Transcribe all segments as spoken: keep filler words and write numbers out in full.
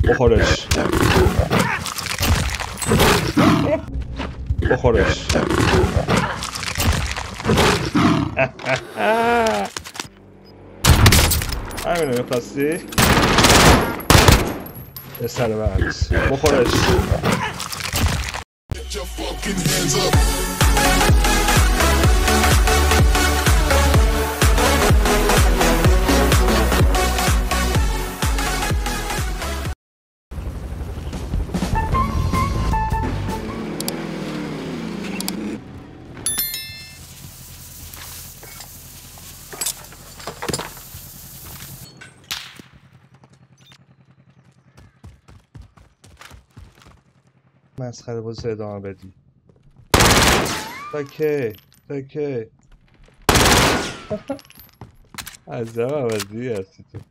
بخورتش بخورتش همینو میخواستی؟ به سر برد بخورش مسخره بازی ادامه بدی تا کی تا کی عجب عوضی هستی تو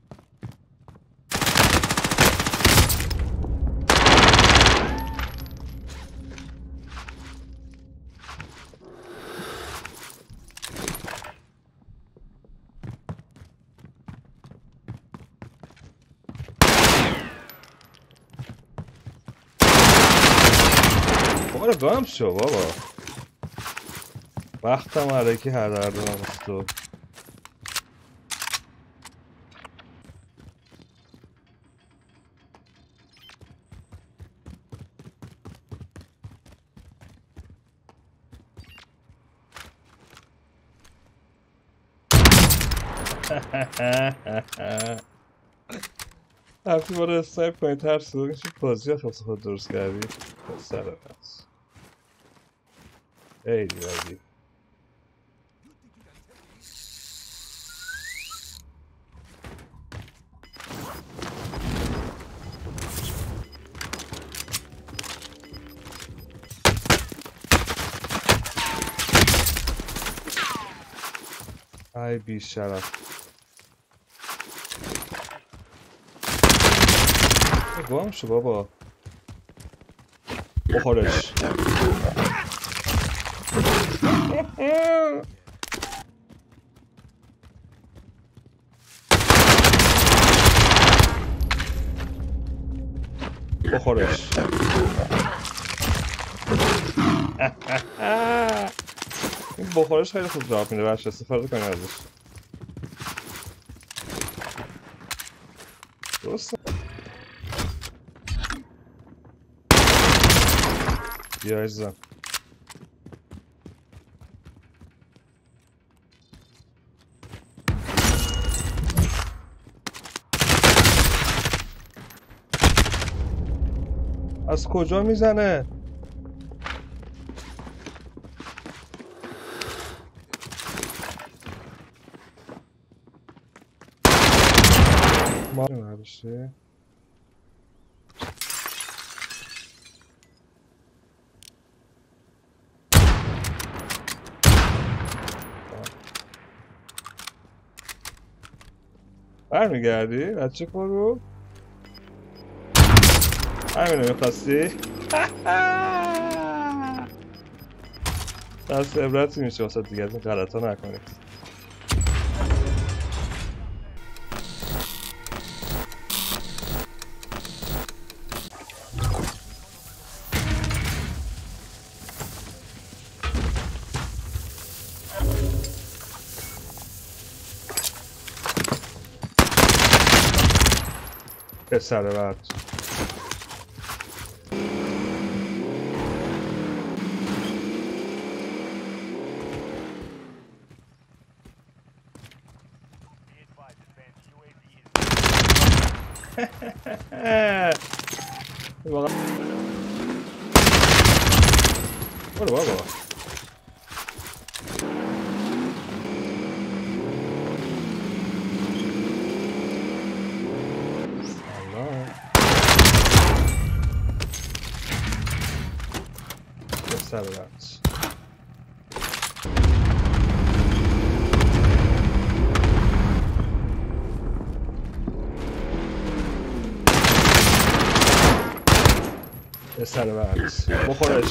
بابا گام شو بابا وقتم علکی هر دردونم از تو هفتی باره استایپ کنی ترس رو چه بازی ها خب خود درست کردی سر بس ایدی بازی ای بی شرف گام شو بابا بخورش بخورش این بخورش خیلی خوب جواب میده بچه استفاده کنید ازش درسته بیا عزیزم از کجا میزنه؟ ما نمیشه برمیگردی؟ بچه کرو؟ همینو میخواستی؟ دست عبرتی میشه واسه دیگه از این غلط ها نکنید پسر برد برو بابا سر برد سر برد بخورش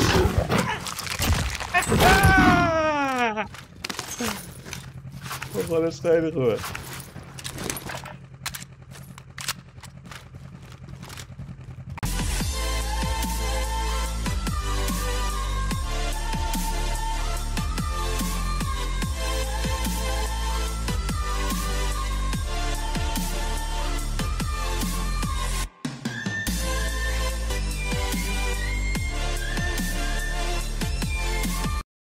بخورش خیلی خوبه